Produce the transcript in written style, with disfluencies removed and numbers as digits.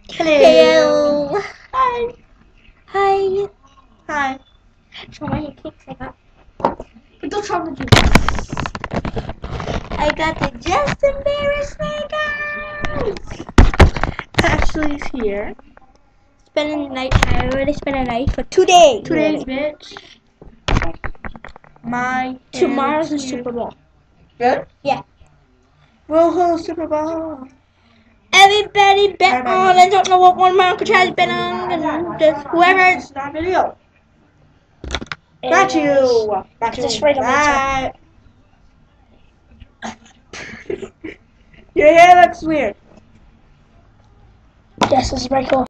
Hello. Hi. Hi. Hi. Show me your cakes I got. But don't try to do I got the Justin Bieber Snickers. Ashley's here. Spending the night. I already spent a night for 2 days. 2 days, already. bitch. My Tomorrow's the hair's here. Super Bowl. Good? Yeah. Woohoo, Super Bowl. Everybody bet on. I don't know what one Marco tries to bet on. And just whoever. Stop video. Got you. Got you. Just right on Bye. Your hair looks weird. Yes, this is very cool.